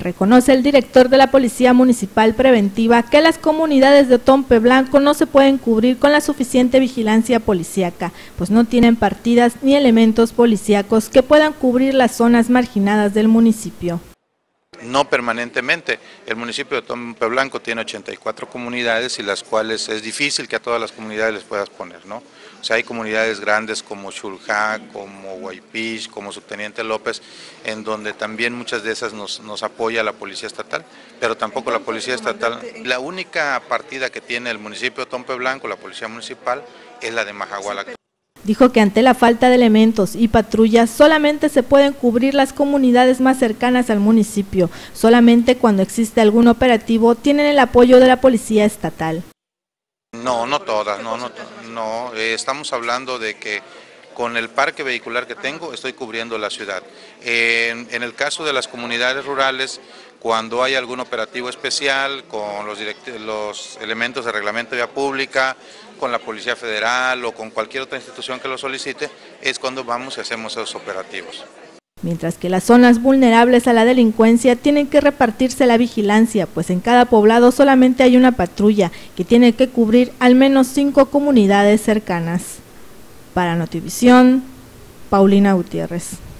Reconoce el director de la Policía Municipal Preventiva que las comunidades de Otompe Blanco no se pueden cubrir con la suficiente vigilancia policíaca, pues no tienen partidas ni elementos policíacos que puedan cubrir las zonas marginadas del municipio. No permanentemente. El municipio de Otompe Blanco tiene 84 comunidades y las cuales es difícil que a todas las comunidades les puedas poner, ¿no? O sea, hay comunidades grandes como Xulxá, como Huaypich, como Subteniente López, en donde también muchas de esas nos apoya la Policía Estatal, pero tampoco la Policía Estatal. La única partida que tiene el municipio de Otompe Blanco, la Policía Municipal, es la de Majahuala. Dijo que ante la falta de elementos y patrullas solamente se pueden cubrir las comunidades más cercanas al municipio, solamente cuando existe algún operativo tienen el apoyo de la Policía Estatal. No todas, no, estamos hablando de que con el parque vehicular que tengo estoy cubriendo la ciudad. En el caso de las comunidades rurales, cuando hay algún operativo especial con los elementos de reglamento de vía pública, con la Policía Federal o con cualquier otra institución que lo solicite, es cuando vamos y hacemos esos operativos. Mientras que las zonas vulnerables a la delincuencia tienen que repartirse la vigilancia, pues en cada poblado solamente hay una patrulla que tiene que cubrir al menos 5 comunidades cercanas. Para Notivisión, Paulina Gutiérrez.